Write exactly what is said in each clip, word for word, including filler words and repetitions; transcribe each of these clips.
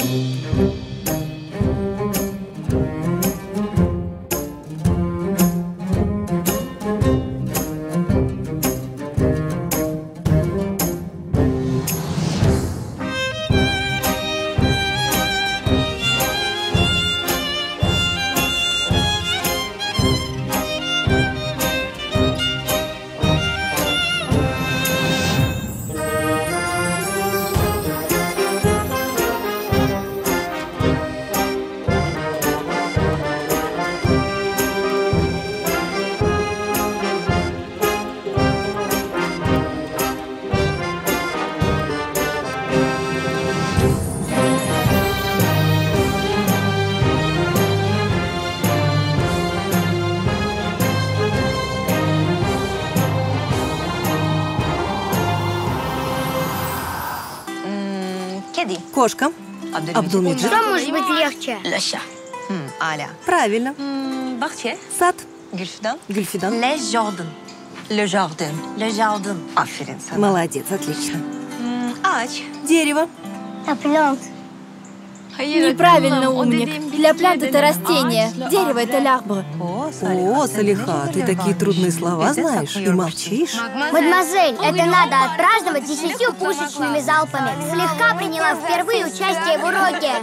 Кошка. Абдулмеджид. Что может быть легче? Правильно. Сад. Гюльфидан. Le jardin. Le jardin. Le jardin. Aferin sana. Молодец, отлично. Ağaç. Дерево. Оплент. Неправильно, умник. Для плант это растение. Дерево это лярбр. О, Салиха, ты такие трудные слова знаешь и молчишь. Мадемуазель, это надо отпраздновать десятью пушечными залпами. Слегка приняла впервые участие в уроке.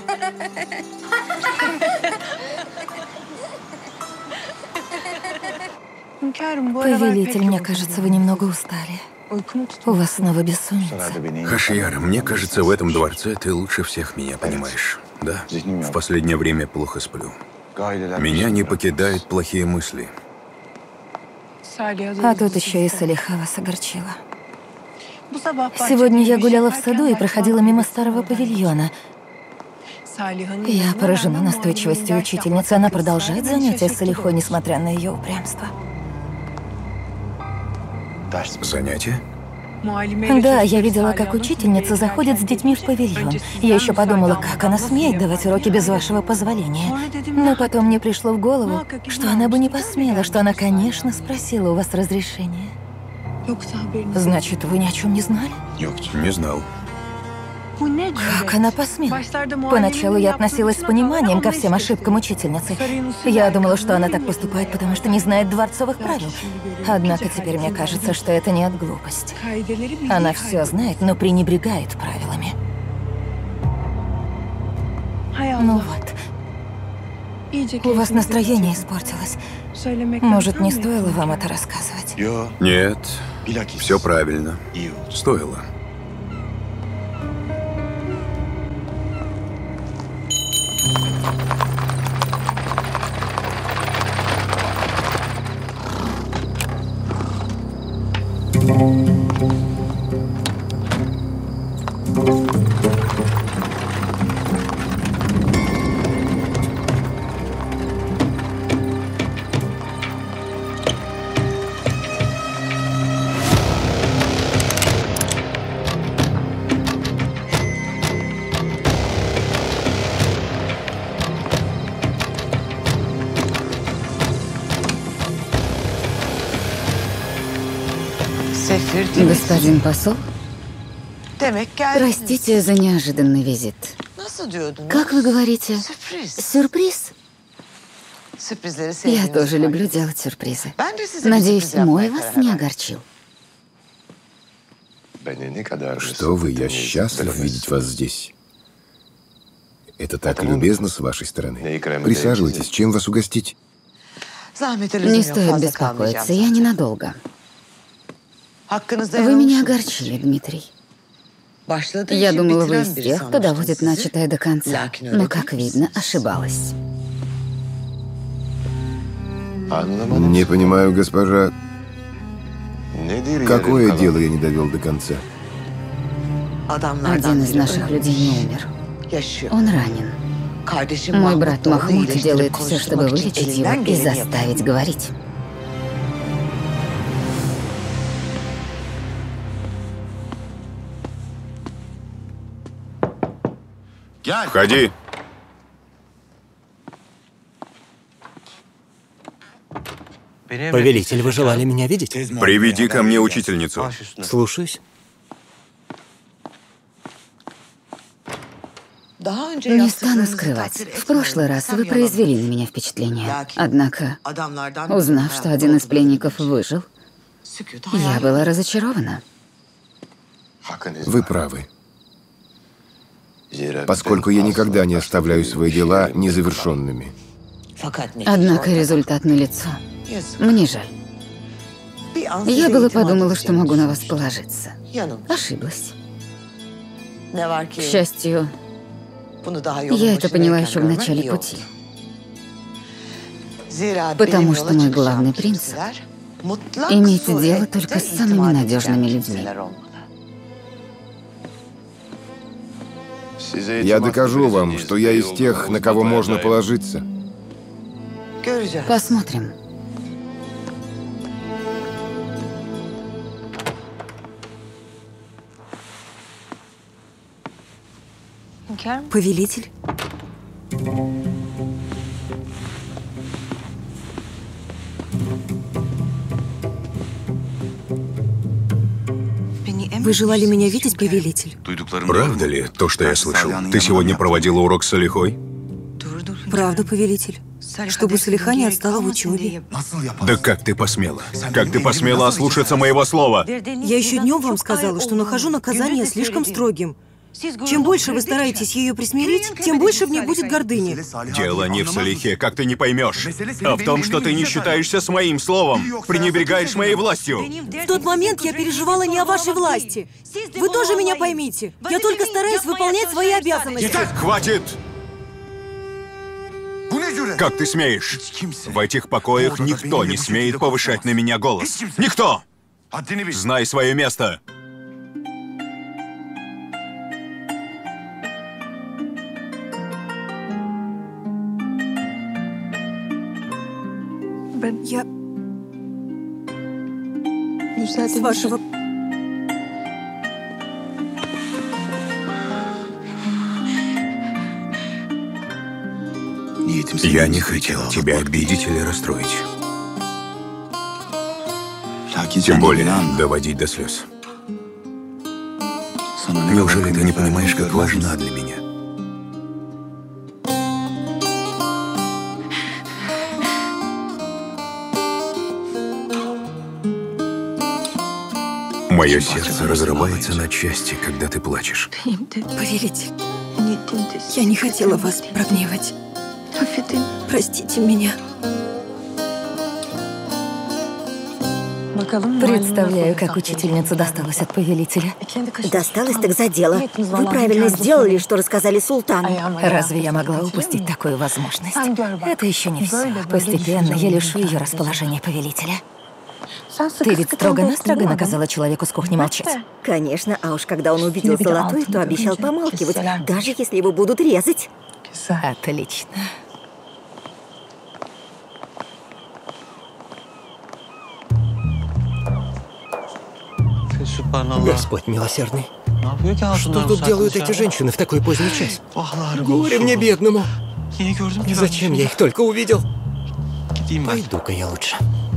Повелитель, мне кажется, вы немного устали. У вас снова бессонница. Хашияр, мне кажется, в этом дворце ты лучше всех меня понимаешь. Да, в последнее время плохо сплю. Меня не покидают плохие мысли. А тут еще и Салиха вас огорчила. Сегодня я гуляла в саду и проходила мимо старого павильона. Я поражена настойчивостью учительницы. Она продолжает занятия с Салихой, несмотря на ее упрямство. Занятия? Да, я видела, как учительница заходит с детьми в павильон. Я еще подумала, как она смеет давать уроки без вашего позволения. Но потом мне пришло в голову, что она бы не посмела, что она, конечно, спросила у вас разрешения. Значит, вы ни о чем не знали? Не знал. Как она посмела? Поначалу я относилась с пониманием ко всем ошибкам учительницы. Я думала, что она так поступает, потому что не знает дворцовых правил. Однако теперь мне кажется, что это не от глупости. Она все знает, но пренебрегает правилами. Ну вот. У вас настроение испортилось. Может, не стоило вам это рассказывать? Нет, все правильно. Стоило. Господин посол, простите за неожиданный визит. Как вы говорите? Сюрприз? Я тоже люблю делать сюрпризы. Надеюсь, мой вас не огорчил. Что вы, я счастлив видеть вас здесь. Это так любезно с вашей стороны. Присаживайтесь, чем вас угостить? Не стоит беспокоиться, я ненадолго. Вы меня огорчили, Дмитрий. Я думала, вы из тех, кто доводит начатое до конца. Но, как видно, ошибалась. Не понимаю, госпожа. Какое дело я не довел до конца? Один из наших людей не умер. Он ранен. Мой брат Махмуд делает все, чтобы вылечить его и заставить говорить. Входи. Повелитель, вы желали меня видеть? Приведи ко мне учительницу. Слушаюсь. Не стану скрывать. В прошлый раз вы произвели на меня впечатление. Однако, узнав, что один из пленников выжил, я была разочарована. Вы правы. Поскольку я никогда не оставляю свои дела незавершенными. Однако результат налицо. Мне жаль. Я было подумала, что могу на вас положиться. Ошиблась. К счастью, я это поняла еще в начале пути. Потому что мой главный принцип — иметь дело только с самыми надежными людьми. Я докажу вам, что я из тех, на кого можно положиться. Посмотрим. Повелитель? Вы желали меня видеть, повелитель? Правда ли то, что я слышал? Ты сегодня проводила урок с Салихой? Правда, повелитель. Чтобы Салиха не отстала в учебе. Да как ты посмела? Как ты посмела ослушаться моего слова? Я еще днем вам сказала, что нахожу наказание слишком строгим. Чем больше вы стараетесь ее присмирить, тем больше в ней будет гордыни. Дело не в Салихе, как ты не поймешь, а в том, что ты не считаешься с моим словом, пренебрегаешь моей властью. В тот момент я переживала не о вашей власти. Вы тоже меня поймите. Я только стараюсь выполнять свои обязанности. Хватит! Как ты смеешь? В этих покоях никто не смеет повышать на меня голос. Никто! Знай свое место. Я... С вашего... Я не хотел тебя обидеть или расстроить. Тем более доводить до слез. Неужели ты не понимаешь, как важна для меня? Мое сердце разрывается на части, когда ты плачешь. Повелитель, я не хотела вас прогневать. Простите меня. Представляю, как учительница досталась от повелителя. Досталось так за дело. Вы правильно сделали, что рассказали султану. Разве я могла упустить такую возможность? Это еще не все. Постепенно я лишу ее расположения повелителя. Ты ведь строго-настрого наказала человеку с кухни молчать? Конечно, а уж когда он увидел золотой, то обещал помалкивать, даже если его будут резать. Отлично. Господь милосердный. Что тут делают эти женщины в такой поздний час? Горе мне бедному. Зачем я их только увидел? Пойду-ка я лучше.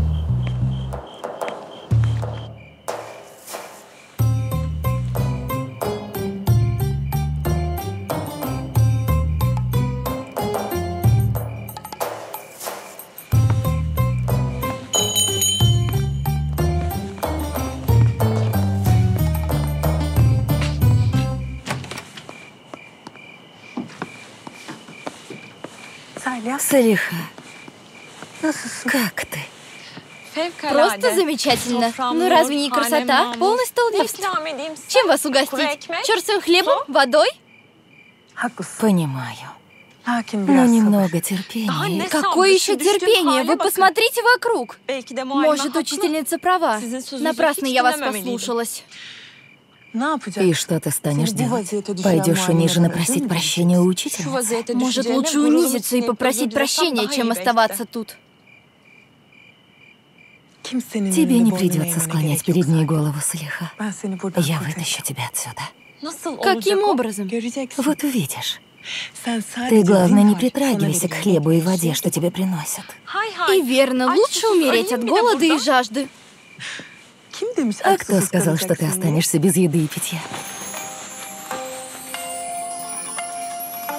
Салиха, как ты? Просто замечательно. Ну разве не красота? Полный столбист. Чем вас угостить? Черствым хлебом? Водой? Понимаю. Но немного терпения. Какое еще терпение? Вы посмотрите вокруг. Может, учительница права. Напрасно я вас послушалась. И что ты станешь делать? Пойдешь униженно просить прощения у учительницы? Может, лучше унизиться и попросить прощения, чем оставаться тут. Тебе не придется склонять перед ней голову, Салиха. Я вытащу тебя отсюда. Каким образом? Вот увидишь. Ты, главное, не притрагивайся к хлебу и воде, что тебе приносят. И верно, лучше умереть от голода и жажды. А кто сказал, что ты останешься без еды и питья?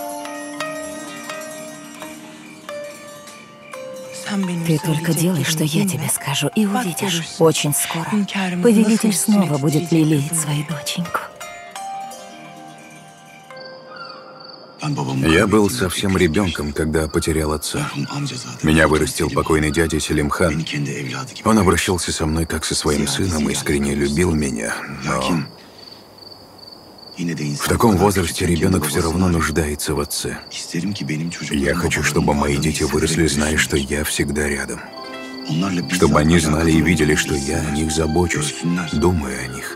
Ты только делай, что я тебе скажу, и увидишь. Очень скоро повелитель снова будет лелеять свою доченьку. Я был совсем ребенком, когда потерял отца. Меня вырастил покойный дядя Селимхан. Он обращался со мной как со своим сыном, искренне любил меня, но... В таком возрасте ребенок все равно нуждается в отце. Я хочу, чтобы мои дети выросли, зная, что я всегда рядом. Чтобы они знали и видели, что я о них забочусь, думаю о них.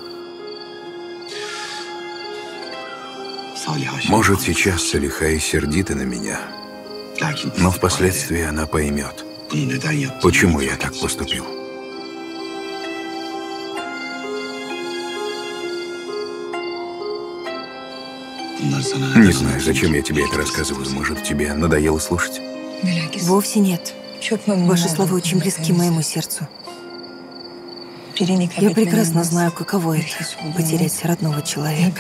Может, сейчас Салиха и сердита на меня, но впоследствии она поймет, почему я так поступил. Не знаю, зачем я тебе это рассказываю. Может, тебе надоело слушать? Вовсе нет. Ваши слова очень близки моему сердцу. Я прекрасно знаю, каково это — потерять родного человека.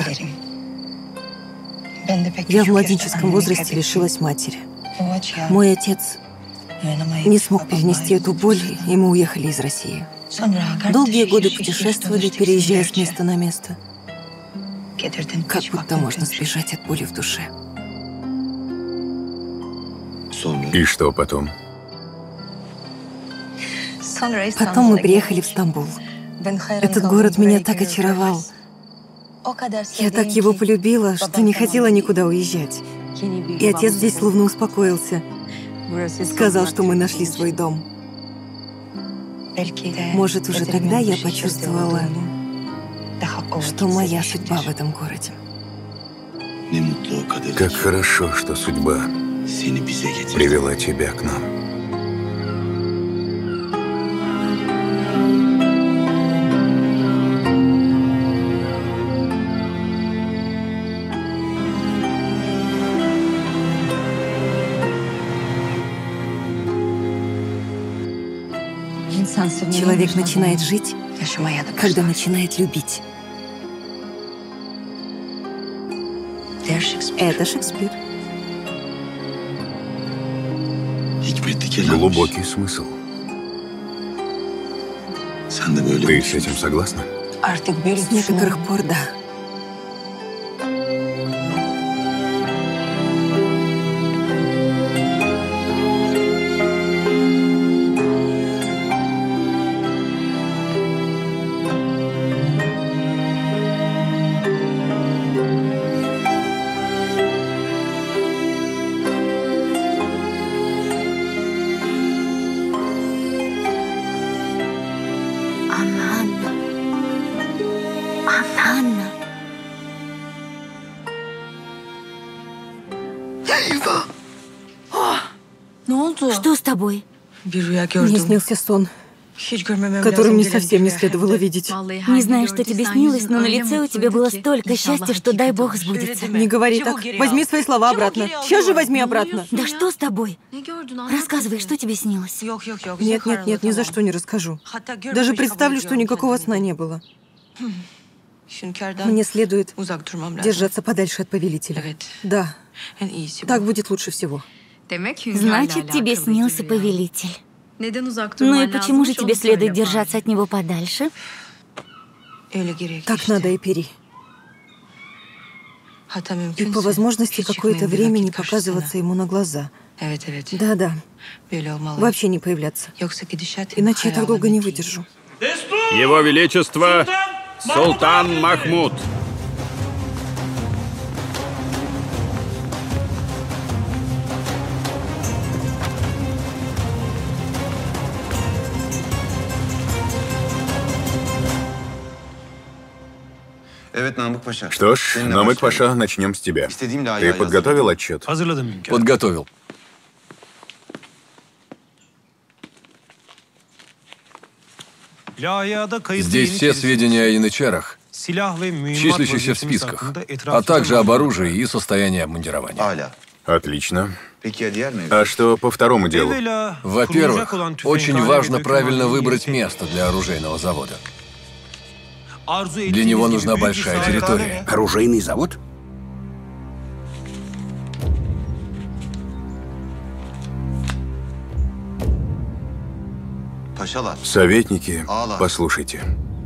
Я в младенческом возрасте лишилась матери. Мой отец не смог перенести эту боль, и мы уехали из России. Долгие годы путешествовали, переезжая с места на место. Как будто можно сбежать от боли в душе. И что потом? Потом мы приехали в Стамбул. Этот город меня так очаровал. Я так его полюбила, что не хотела никуда уезжать. И отец здесь словно успокоился. Сказал, что мы нашли свой дом. Может, уже тогда я почувствовала, что моя судьба в этом городе. Как хорошо, что судьба привела тебя к нам. Человек начинает жить, когда начинает любить. Это Шекспир. Глубокий смысл. Ты с этим согласна? С некоторых пор, да. Что с тобой? Мне снился сон, который мне совсем не следовало видеть. Не знаю, что тебе снилось, но на лице у тебя было столько счастья, что дай бог сбудется. Не говори так. Возьми свои слова обратно. Сейчас же возьми обратно. Да что с тобой? Рассказывай, что тебе снилось? Нет, нет, нет, ни за что не расскажу. Даже представлю, что никакого сна не было. Мне следует держаться подальше от повелителя. Да, так будет лучше всего. Значит, тебе снился повелитель. Ну и почему же тебе следует держаться от него подальше? Так надо, Эпири. И по возможности какое-то время не показываться ему на глаза. Да-да. Вообще не появляться. Иначе я так долго не выдержу. Его Величество Султан Махмуд. Что ж, Намык Паша, начнем с тебя. Ты подготовил отчет? Подготовил. Здесь все сведения о янычарах, числящихся в списках, а также об оружии и состоянии обмундирования. Отлично. А что по второму делу? Во-первых, очень важно правильно выбрать место для оружейного завода. Для него нужна большая территория. Оружейный завод? Советники, послушайте.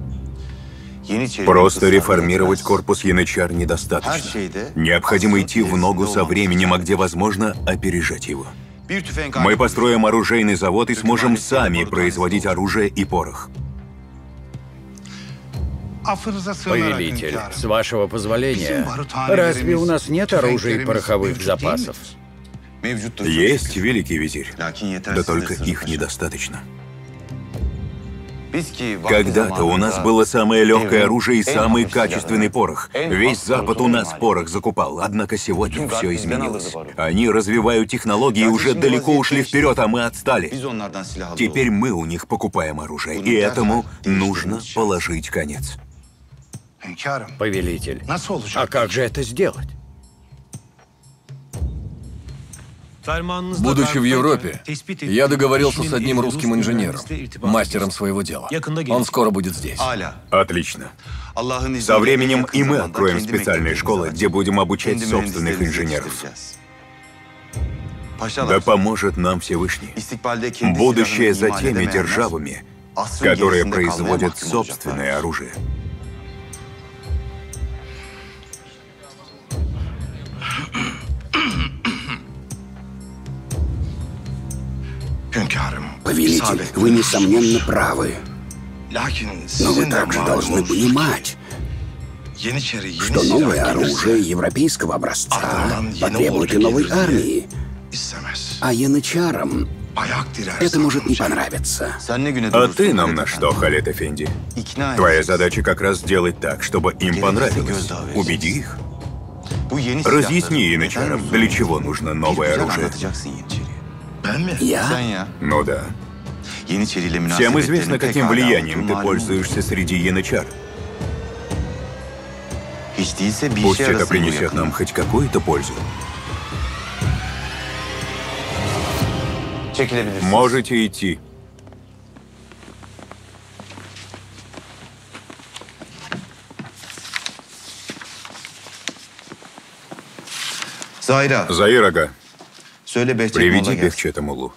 Просто реформировать корпус янычар недостаточно. Необходимо идти в ногу со временем, а где возможно, опережать его. Мы построим оружейный завод и сможем сами производить оружие и порох. Повелитель, с вашего позволения, разве у нас нет оружия и пороховых запасов? Есть, великий визирь, да только их недостаточно. Когда-то у нас было самое легкое оружие и самый качественный порох. Весь Запад у нас порох закупал, однако сегодня все изменилось. Они развивают технологии и уже далеко ушли вперед, а мы отстали. Теперь мы у них покупаем оружие, и этому нужно положить конец. Повелитель, а как же это сделать? Будучи в Европе, я договорился с одним русским инженером, мастером своего дела. Он скоро будет здесь. Отлично. Со временем и мы откроем специальные школы, где будем обучать собственных инженеров. Да поможет нам Всевышний. Будущее за теми державами, которые производят собственное оружие. Повелитель, вы, несомненно, правы. Но вы также должны понимать, что новое оружие европейского образца потребует и новой армии. А янычарам это может не понравиться. А ты нам на что, Халед Эфенди? Твоя задача как раз сделать так, чтобы им понравилось. Убеди их. Разъясни янычарам, для чего нужно новое оружие. Я? Ну да. Всем известно, каким влиянием ты пользуешься среди янычар. Пусть это принесет нам хоть какую-то пользу. Можете идти. Заир ага. Приведи Бехчета Муллу.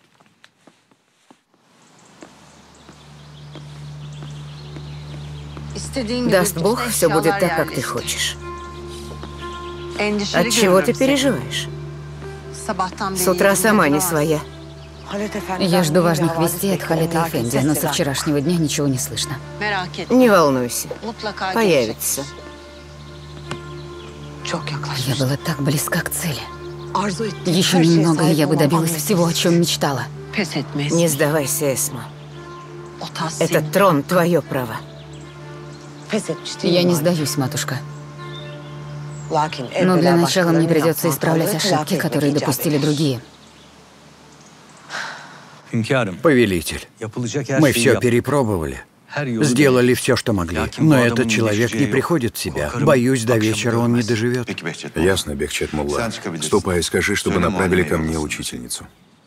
Даст Бог, все будет так, как ты хочешь. Отчего ты переживаешь? С утра сама не своя. Я жду важных вестей от Халеда Эфенди, но со вчерашнего дня ничего не слышно. Не волнуйся, появится. Я была так близка к цели. Еще немного, и я бы добилась всего, о чем мечтала. Не сдавайся, Эсма. Этот трон — твое право. Я не сдаюсь, матушка. Но для начала мне придется исправлять ошибки, которые допустили другие. Повелитель, мы все перепробовали. Сделали все, что могли. Но этот человек не приходит в себя. Боюсь, до вечера он не доживет. Ясно, Бехчет Мулла. Ступай и скажи, чтобы направили ко мне учительницу.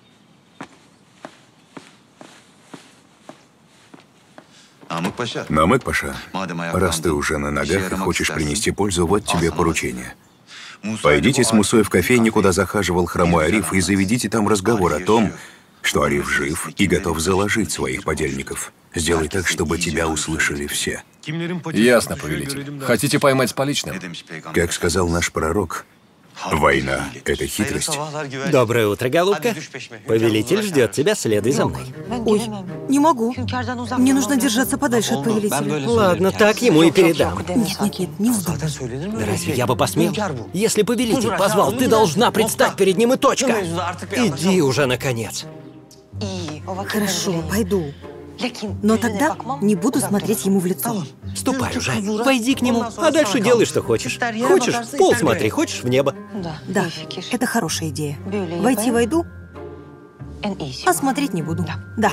Намык Паша, раз ты уже на ногах и хочешь принести пользу, вот тебе поручение. Пойдите с Мусой в кофейню, куда захаживал хромой Ариф, и заведите там разговор о том, что Ариф жив и готов заложить своих подельников. Сделай так, чтобы тебя услышали все. Ясно, повелитель. Хотите поймать с поличным? Как сказал наш пророк, война — это хитрость. Доброе утро, голубка. Повелитель ждет тебя, следуй за мной. Ой, не могу. Мне нужно держаться подальше от повелителя. Ладно, так ему и передам. Нет, нет, нет, не вздумай. Да разве я бы посмел? Если повелитель позвал, ты должна предстать перед ним и точка. Иди уже, наконец. Хорошо, пойду. Но тогда не буду смотреть ему в лицо. Ступай уже, пойди к нему, а дальше делай, что хочешь. Хочешь, в пол смотри, хочешь в небо. Да, это хорошая идея. Войти войду, а смотреть не буду. Да.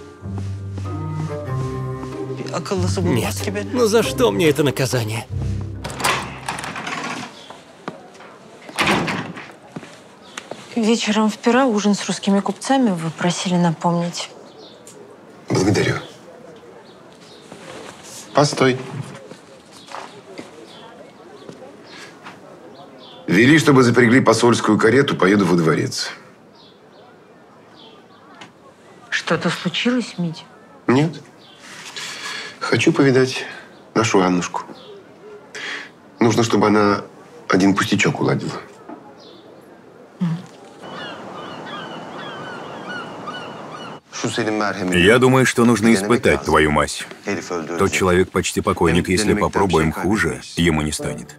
Нет, ну за что мне это наказание? Вечером в Пера ужин с русскими купцами вы просили напомнить. Благодарю. Постой. Вели, чтобы запрягли посольскую карету, поеду во дворец. Что-то случилось, Мить? Нет. Хочу повидать нашу Аннушку. Нужно, чтобы она один пустячок уладила. Я думаю, что нужно испытать твою мазь. Тот человек почти покойник, если попробуем хуже, ему не станет.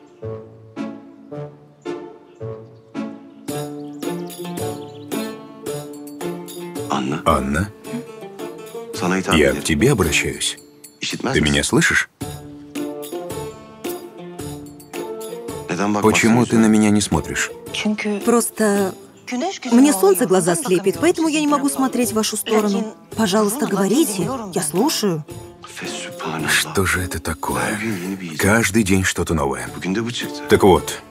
Анна? Я к тебе обращаюсь. Ты меня слышишь? Почему ты на меня не смотришь? Просто мне солнце глаза слепит, поэтому я не могу смотреть в вашу сторону. Пожалуйста, говорите, я слушаю. Что же это такое? Каждый день что-то новое. Так вот.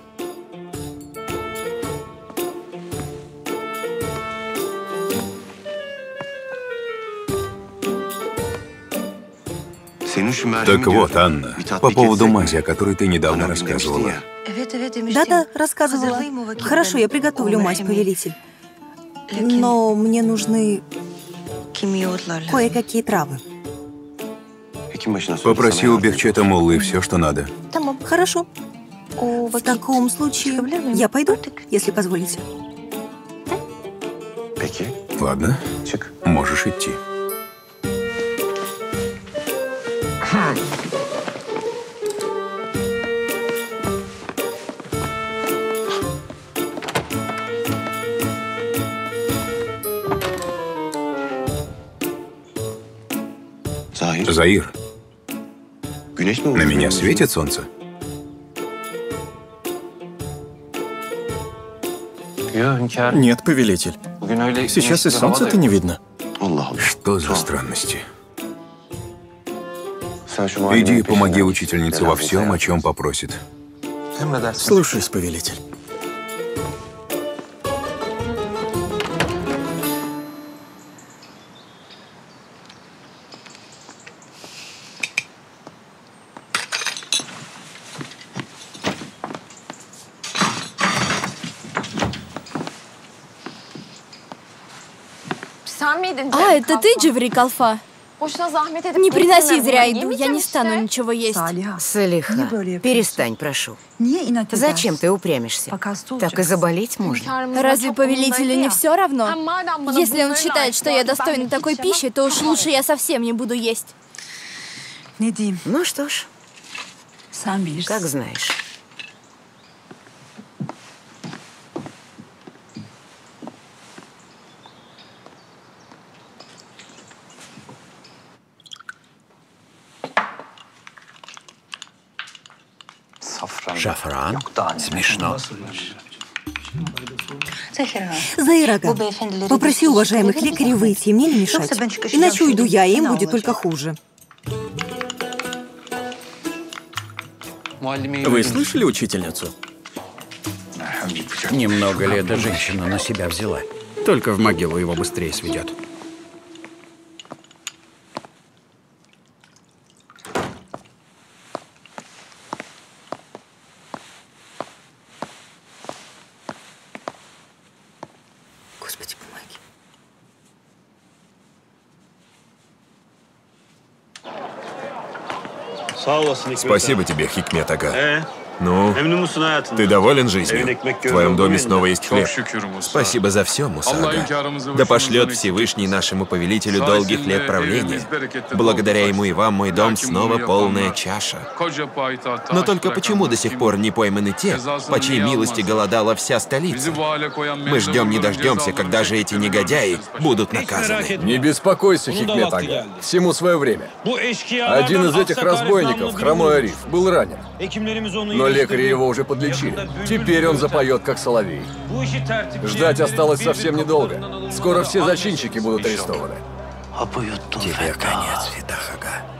Так вот, Анна, по поводу мази, о которой ты недавно рассказывала. Да-да, рассказывала. Хорошо, я приготовлю мазь, повелитель. Но мне нужны кое-какие травы. Попроси у Бехчета Моллы все, что надо. Хорошо. В таком случае я пойду, если позволите. Ладно, можешь идти. Заир, на меня светит солнце? Нет, повелитель. Сейчас и солнца-то не видно. Что за странности? Иди и помоги учительнице во всем, о чем попросит. Слушаюсь, повелитель. А, это ты, Джеври Калфа? Не приноси зря еду, я не стану ничего есть. Салиха, перестань, прошу. Зачем ты упрямишься? Так и заболеть можно. Разве повелителю не все равно? Если он считает, что я достойна такой пищи, то уж лучше я совсем не буду есть. Ну что ж, как знаешь. Шафран? Смешно. Заир ага, попроси уважаемых лекарей выйти и мне не мешать. Иначе уйду я, и им будет только хуже. Вы слышали учительницу? Немного ли эта женщина на себя взяла? Только в могилу его быстрее сведет. Господи, помоги. Спасибо тебе, Хикмет ага. Ну, ты доволен жизнью? В твоем доме снова есть хлеб. Спасибо за все, Муса ага. Да пошлет Всевышний нашему повелителю долгих лет правления. Благодаря ему и вам мой дом снова полная чаша. Но только почему до сих пор не пойманы те, по чьей милости голодала вся столица? Мы ждем не дождемся, когда же эти негодяи будут наказаны. Не беспокойся, Хикмет ага. Всему свое время. Один из этих разбойников, Хромой Ариф, был ранен. Но лекари его уже подлечили. Теперь он запоет, как соловей. Ждать осталось совсем недолго. Скоро все зачинщики будут арестованы. Тебе конец, Фитах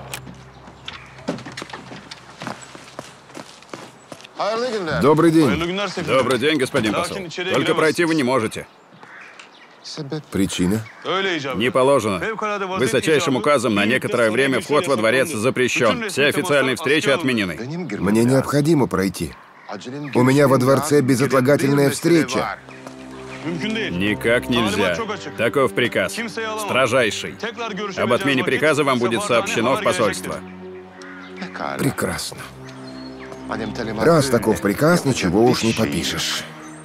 ага. Добрый день. Добрый день, господин посол. Только пройти вы не можете. Причина? Не положено. Высочайшим указом на некоторое время вход во дворец запрещен. Все официальные встречи отменены. Мне необходимо пройти. У меня во дворце безотлагательная встреча. Никак нельзя. Таков приказ. Строжайший. Об отмене приказа вам будет сообщено в посольство. Прекрасно. Раз таков приказ, ничего уж не попишешь.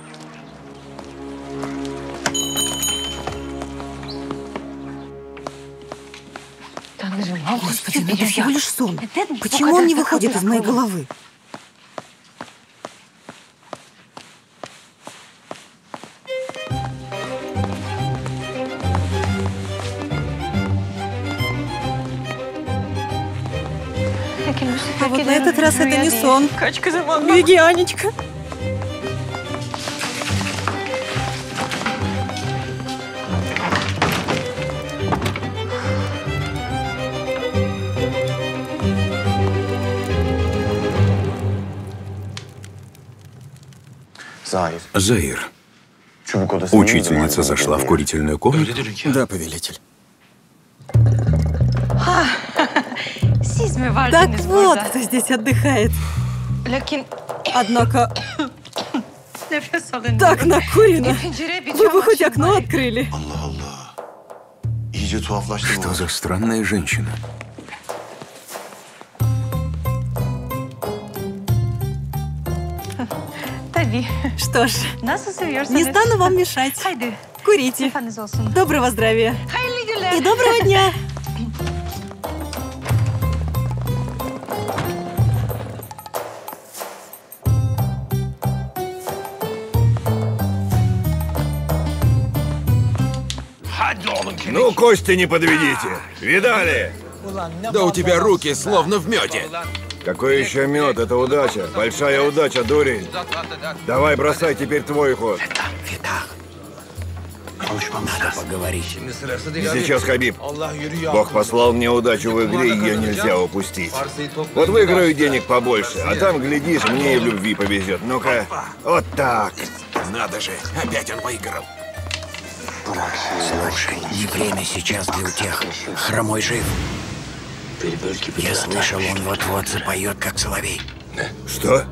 Господи, ну это всего лишь сон. Почему он не выходит из моей головы? А вот на этот раз это не сон. Беги, Анечка. Заир. Учительница зашла в курительную комнату? Да, повелитель. Так вот, кто здесь отдыхает. Однако, так накурено. Вы бы хоть окно открыли. Что за странная женщина? Что ж, не стану вам мешать. Курите. Доброго здравия. И доброго дня. Ну, кости не подведите. Видали? Да у тебя руки словно в мёде. Какой еще мед? Это удача. Большая удача, дурень. Давай, бросай теперь твой ход. Фитах, надо поговорить. Сейчас, Хабиб. Бог послал мне удачу в игре, ее нельзя упустить. Вот выиграю денег побольше, а там, глядишь, мне и в любви повезет. Ну-ка, вот так. Надо же, опять он выиграл. Слушай, не время сейчас для утех. Хромой жив. Я слышал, он вот-вот запоет, как соловей. Что?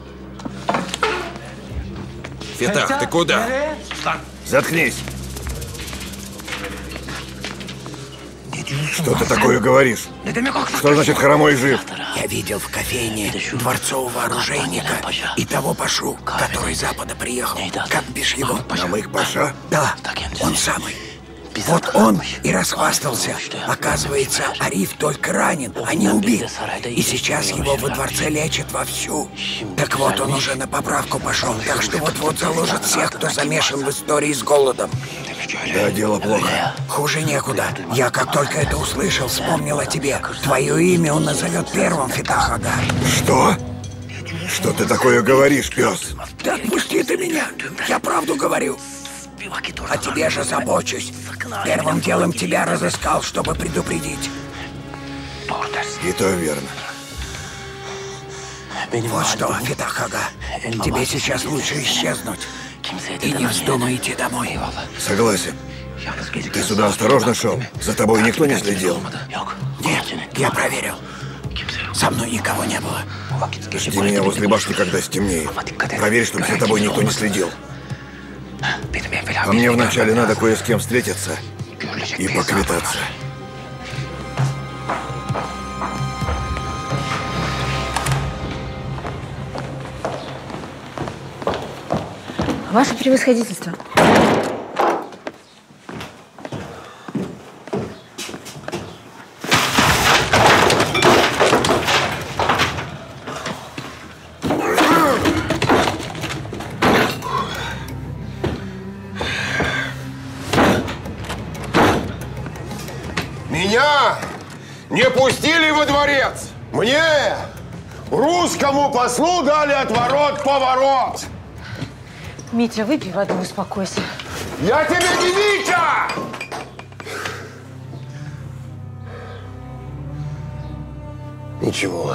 Фитах, ты куда? Заткнись. Что ты такое говоришь? Что значит хромой жив? Я видел в кофейне дворцового оружейника и того пашу, который с запада приехал. Как бишь его? Нам их паша? Да, он самый. Вот он и расхвастался. Оказывается, Ариф только ранен, а не убит. И сейчас его во дворце лечат вовсю. Так вот, он уже на поправку пошел, так что вот-вот заложит всех, кто замешан в истории с голодом. Да, дело плохо. Хуже некуда. Я как только это услышал, вспомнил о тебе. Твое имя он назовет первым, Фитах Ага. Что? Что ты такое говоришь, пес? Да отпусти ты меня. Я правду говорю. О тебе же забочусь. Первым делом тебя разыскал, чтобы предупредить. И то верно. Вот что, Фитах Ага, тебе сейчас лучше исчезнуть. И не вздумай идти домой. Согласен. Ты сюда осторожно шел? За тобой никто не следил? Нет, я проверил. Со мной никого не было. Жди меня возле башни, когда стемнеет. Проверь, чтобы за тобой никто не следил. А мне вначале надо кое с кем встретиться и поквитаться. Ваше превосходительство. Меня не пустили во дворец. Мне, русскому послу, дали отворот-поворот. Митя, выпей воду, успокойся. Я тебе не Митя! Ничего.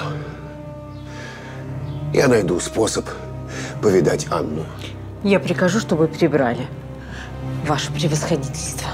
Я найду способ повидать Анну. Я прикажу, чтобы прибрали. Ваше превосходительство.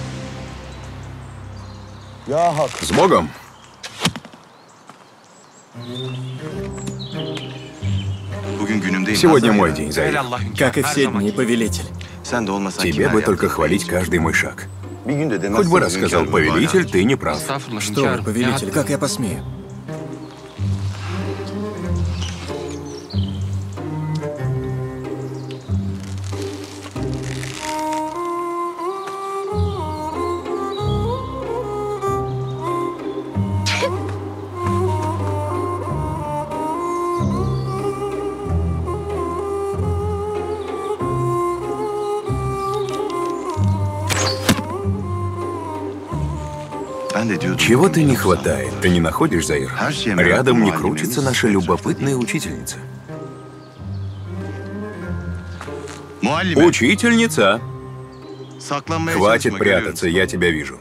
С Богом! Сегодня мой день, Заир. Как и все дни, повелитель. Тебе бы только хвалить каждый мой шаг. Хоть бы раз сказал повелитель, ты не прав. Что вы, повелитель, как я посмею? Чего-то не хватает, ты не находишь, Заир? Рядом не крутится наша любопытная учительница. Учительница! Хватит прятаться, я тебя вижу.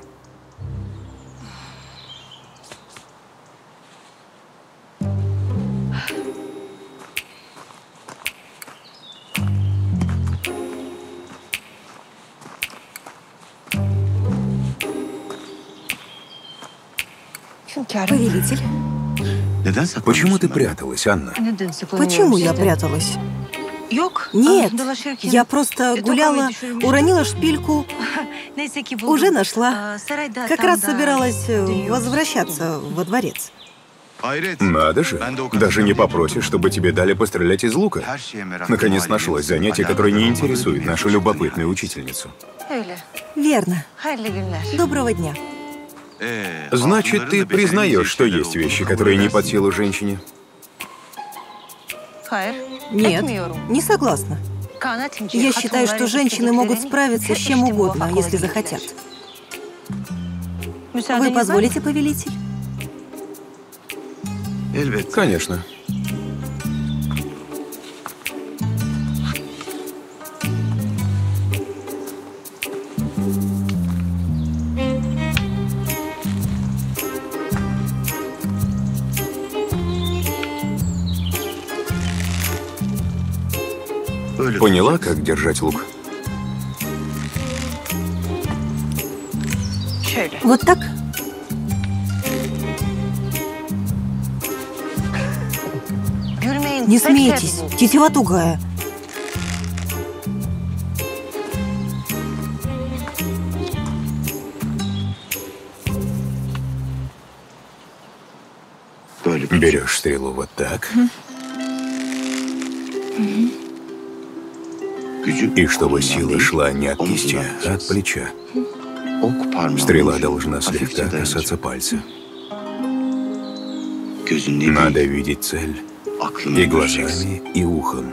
Повелитель. Почему ты пряталась, Анна? Почему я пряталась? Нет, я просто гуляла, уронила шпильку, уже нашла. Как раз собиралась возвращаться во дворец. Надо же, даже не попросишь, чтобы тебе дали пострелять из лука. Наконец нашлось занятие, которое не интересует нашу любопытную учительницу. Верно. Доброго дня. Значит, ты признаешь, что есть вещи, которые не под силу женщине? Нет, не согласна. Я считаю, что женщины могут справиться с чем угодно, если захотят. Вы позволите, повелитель? Конечно. Поняла, как держать лук? Вот так? Не смейтесь, тетива тугая. Берешь стрелу вот так. И чтобы сила шла не от кисти, а от плеча. Стрела должна слегка касаться пальца. Надо видеть цель и глазами, и ухом.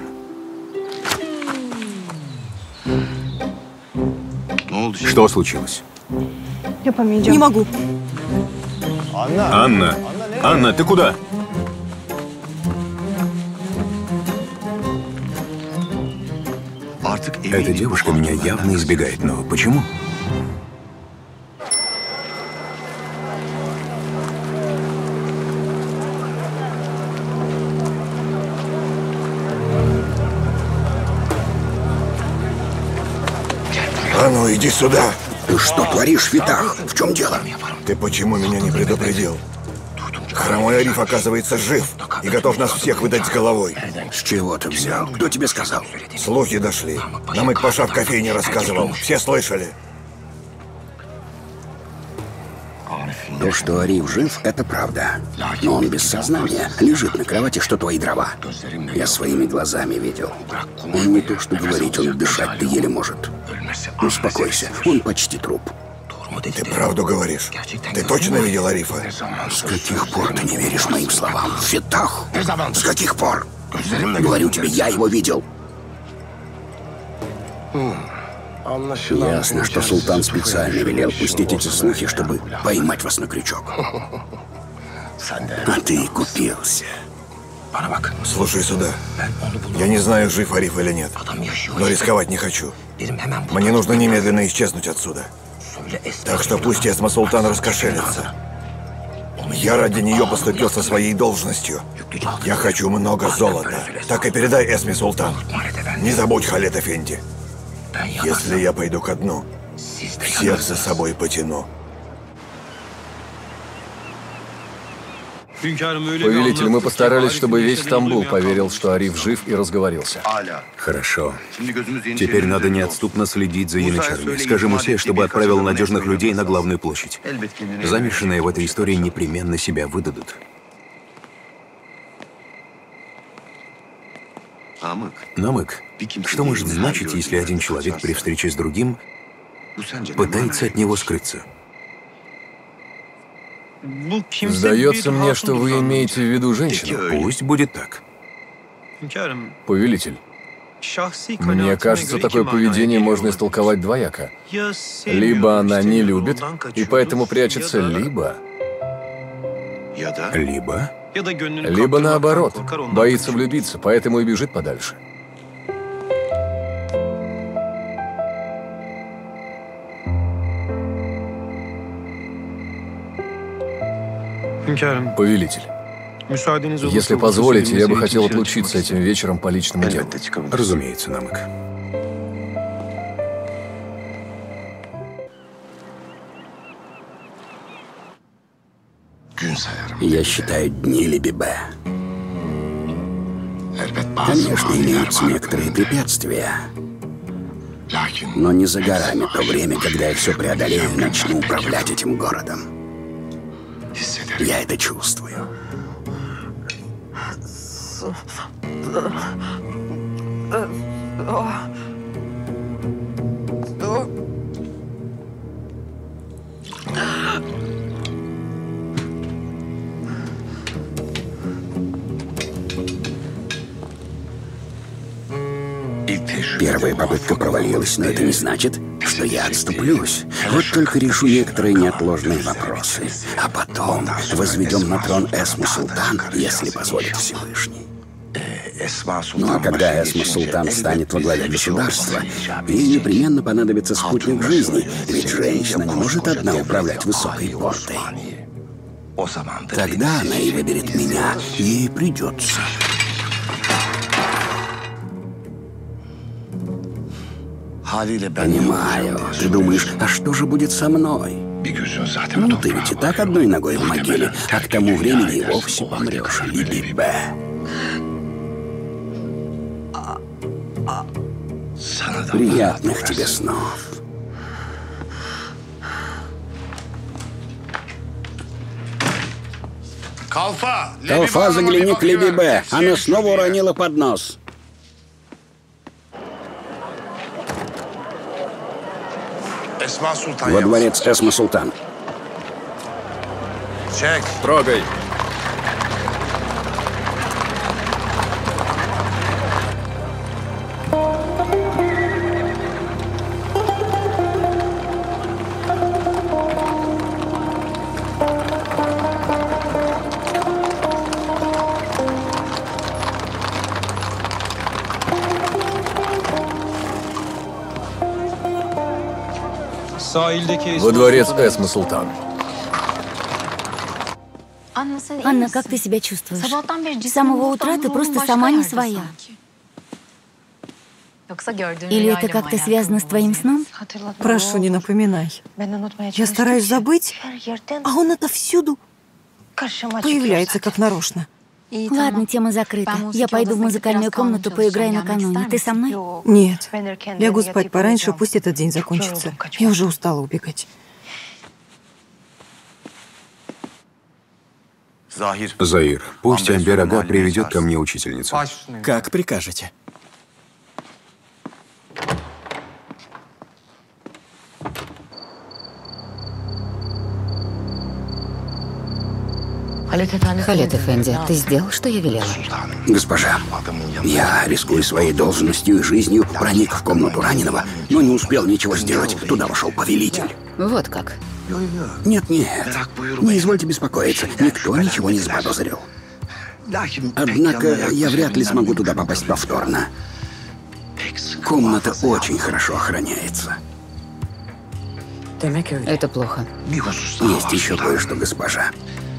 Что случилось? Не могу. Анна! Анна, ты куда? Эта девушка меня явно избегает, но почему? А ну, иди сюда. Ты что творишь, Фитах? В чем дело? Ты почему меня не предупредил? Хромой Ариф, оказывается, жив и готов нас всех выдать с головой. С чего ты взял? Кто тебе сказал? Слухи дошли. Нам их Паша в кофейне рассказывал. Все слышали. То, что Ариф жив, это правда. Но он без сознания, лежит на кровати, что твои дрова. Я своими глазами видел. Он не то что говорить, он дышать-то еле может. Успокойся, он почти труп. Ты правду говоришь? Ты точно видел Арифа? С каких пор ты не веришь моим словам, Фитах? С каких пор? Говорю тебе, я его видел. Ясно, что султан специально велел пустить эти слухи, чтобы поймать вас на крючок. А ты и купился. Слушай сюда. Я не знаю, жив Ариф или нет, но рисковать не хочу. Мне нужно немедленно исчезнуть отсюда. Так что пусть Эсма Султан раскошелится. Я ради нее поступил со своей должностью. Я хочу много золота. Так и передай Эсме Султан. Не забудь, Халед Эфенди. Если я пойду ко дну, всех за собой потяну. Повелитель, мы постарались, чтобы весь Стамбул поверил, что Ариф жив и разговорился. Хорошо. Теперь надо неотступно следить за янычарами. Скажи Мусе, чтобы отправил надежных людей на главную площадь. Замешанные в этой истории непременно себя выдадут. Намык, что может значить, если один человек при встрече с другим пытается от него скрыться? Сдается мне, что вы имеете в виду женщину. Пусть будет так. Повелитель, мне кажется, такое поведение можно истолковать двояко. Либо она не любит, и поэтому прячется, либо... Либо? Либо наоборот, боится влюбиться, поэтому и бежит подальше. Повелитель, если позволите, я бы хотел отлучиться этим вечером по личному делу. Разумеется, Намык. Я считаю дни Лебибе. Конечно, имеются некоторые препятствия. Но не за горами то время, когда я все преодолею и начну управлять этим городом. Я это чувствую. Первая попытка провалилась, но это не значит, что я отступлюсь. Вот только решу некоторые неотложные вопросы. А потом возведем на трон Эсму Султан, если позволит Всевышний. Ну а когда Эсма Султан станет во главе государства, ей непременно понадобится спутник жизни, ведь женщина не может одна управлять высокой портой. Тогда она и выберет меня, ей придется. Понимаю. Ты думаешь, а что же будет со мной? Ну, ты ведь и так одной ногой в могиле, а к тому времени и вовсе помрешь, Лебибе. Приятных тебе снов. Калфа, загляни к Лебибе. Она снова уронила поднос. Во дворец Эсма Султан. Трогай. Во дворец Эсмы Султан. Анна, как ты себя чувствуешь? С самого утра ты просто сама не своя. Или это как-то связано с твоим сном? Прошу, не напоминай. Я стараюсь забыть, а он отовсюду появляется как нарочно. Ладно, тема закрыта. Я пойду в музыкальную комнату, поиграю накануне. Ты со мной? Нет. Лягу спать пораньше, пусть этот день закончится. Я уже устала убегать. Заир, пусть Амбер Ага приведет ко мне учительницу. Как прикажете. Халет Эфенди, ты сделал, что я велела? Госпожа, я, рискуя своей должностью и жизнью, проник в комнату раненого, но не успел ничего сделать. Туда вошел повелитель. Вот как? Нет-нет, не извольте беспокоиться. Никто ничего не заподозрил. Однако я вряд ли смогу туда попасть повторно. Комната очень хорошо охраняется. Это плохо. Есть еще кое-что, госпожа.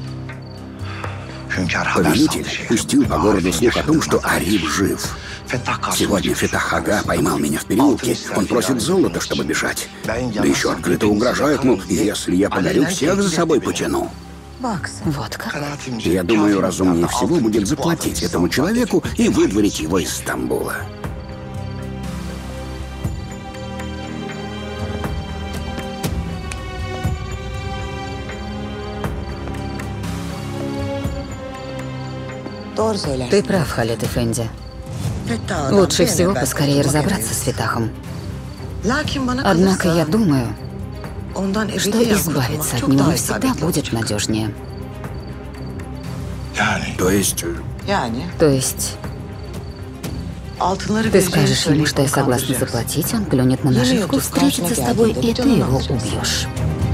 Повелитель пустил по городу слух о том, что Ариф жив. Сегодня Фетах Ага поймал меня в переулке. Он просит золото, чтобы бежать. Да еще открыто угрожает, ну, если я подарю, всех за собой потяну. Вот как? Я думаю, разумнее всего будет заплатить этому человеку и выдворить его из Стамбула. Ты прав, Халет Эфенди. Лучше всего поскорее разобраться с Фетахом. Однако я думаю, что избавиться от него всегда будет надежнее. То есть... То есть... Ты скажешь ему, что я согласна заплатить, он клюнет на наживку, встретится с тобой, и ты его убьешь.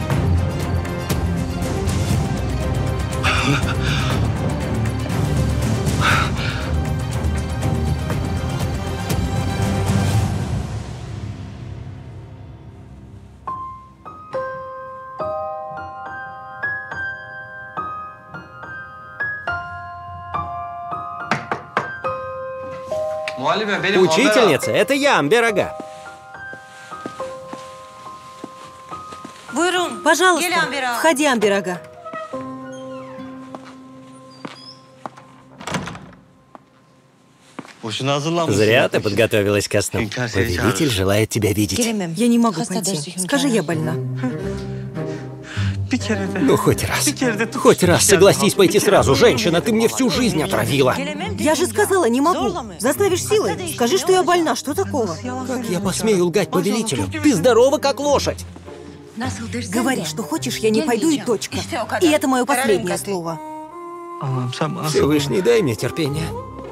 Учительница, это я, Амбер-ага. Пожалуйста, входи, Амбер-ага. Зря ты подготовилась ко сну. Повелитель желает тебя видеть. Я не могу пойти. Скажи, я больна. Ну, хоть раз. Хоть раз согласись пойти сразу. Женщина, ты мне всю жизнь отравила. Я же сказала, не могу. Заставишь силой? Скажи, что я больна. Что такого? Как я посмею лгать повелителю? Ты здорова, как лошадь. Говори, что хочешь, я не пойду, и точка. И это мое последнее слово. Всевышний, дай мне терпение.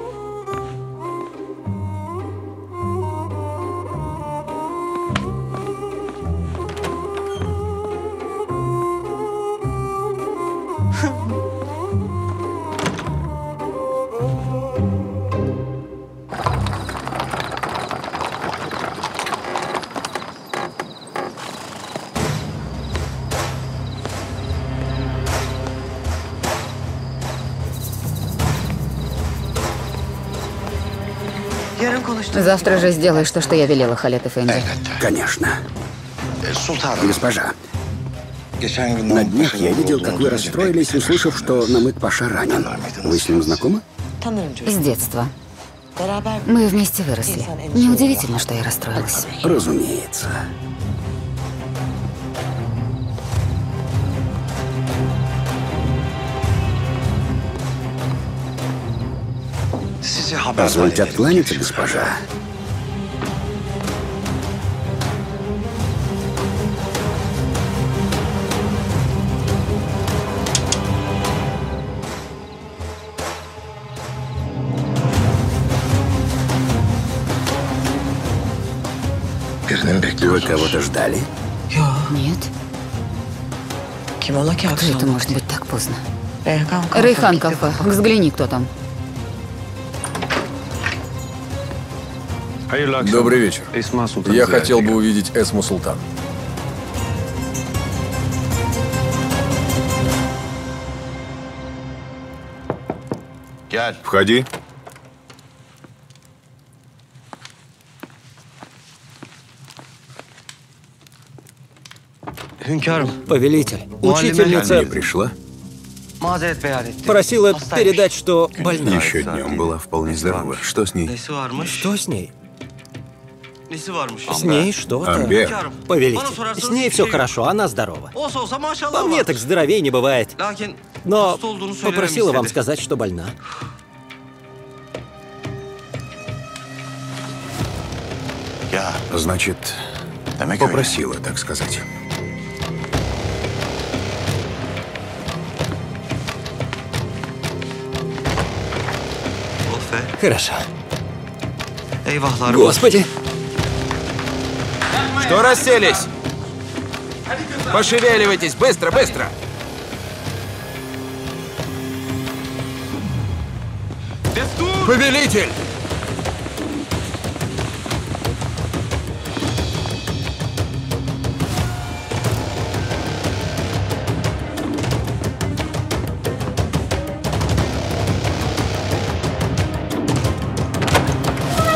Завтра же сделаешь то, что я велела, Халет Эфенди. Конечно. Госпожа, на днях я видел, как вы расстроились, услышав, что Намык Паша ранен. Вы с ним знакомы? С детства. Мы вместе выросли. Неудивительно, что я расстроилась. Разумеется. Позвольте откланяться, госпожа. Вы кого-то ждали? Нет. Кто это может быть так поздно? Рейхан Калфа, взгляни, кто там. Добрый вечер. Я хотел бы увидеть Эсму Султан. Входи. Повелитель, учительница пришла? Просила передать, что больна. Еще днем была вполне здорова. Что с ней? Что с ней? С ней что-то. Амбер. Повелитель, с ней все хорошо, она здорова. По мне так здоровей не бывает. Но попросила вам сказать, что больна. Значит, попросила, так сказать. Хорошо. Господи! Что расселись? Пошевеливайтесь, быстро, быстро! Повелитель!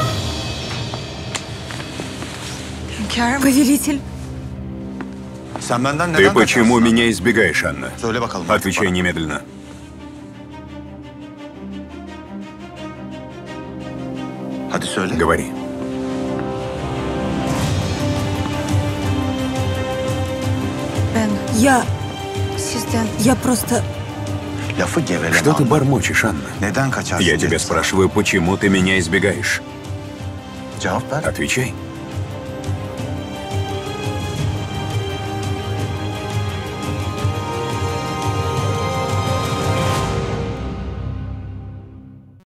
Повелитель. Ты почему меня избегаешь, Анна? Отвечай немедленно. Говори. Я... Я просто... Что ты бормочешь, Анна? Я тебя спрашиваю, почему ты меня избегаешь? Отвечай.